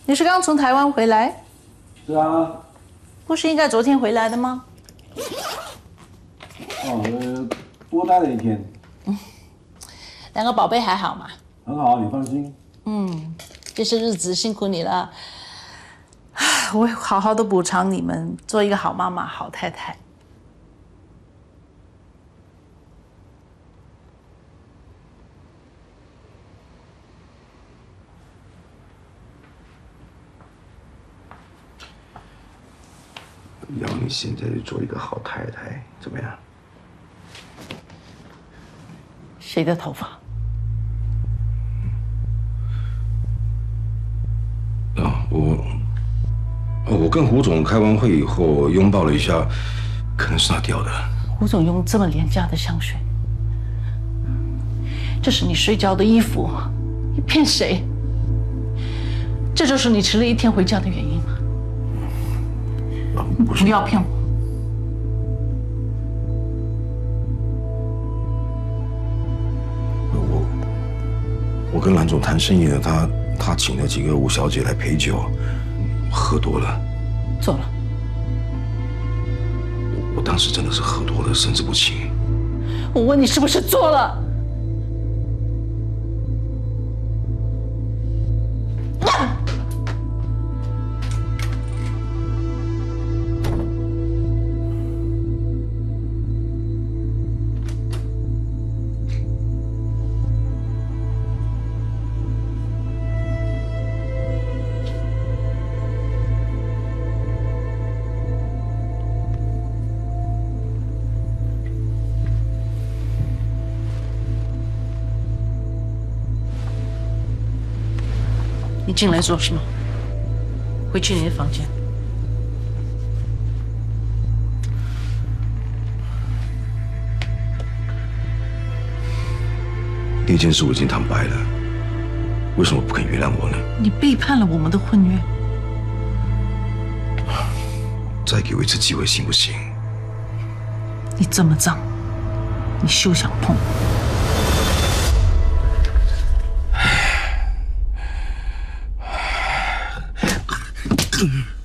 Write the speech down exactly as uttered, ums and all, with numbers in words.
你是刚从台湾回来？ 是啊。 不是应该昨天回来的吗？ 哦，呃，多待了一天。 嗯，两个宝贝还好吗？ 很好，你放心。 嗯，这些日子辛苦你了。我会好好的补偿你们，做一个好妈妈、好太太。 要你现在就做一个好太太，怎么样？ 谁的头发？ 啊，我，我跟胡总开完会以后拥抱了一下，可能是他掉的。 胡总用这么廉价的香水，这是你睡觉的衣服，你骗谁？这就是你迟了一天回家的原因吗？ 不是， 不要骗我。 我我跟蓝总谈生意呢，他他请了几个吴小姐来陪酒，喝多了。 做了。 我我当时真的是喝多了，神志不清。 我问你是不是做了？你进来做什么？回去你的房间。 那件事我已经坦白了，为什么不肯原谅我呢？ 你背叛了我们的婚约。 再给我一次机会行不行？ 你这么脏，你休想碰我。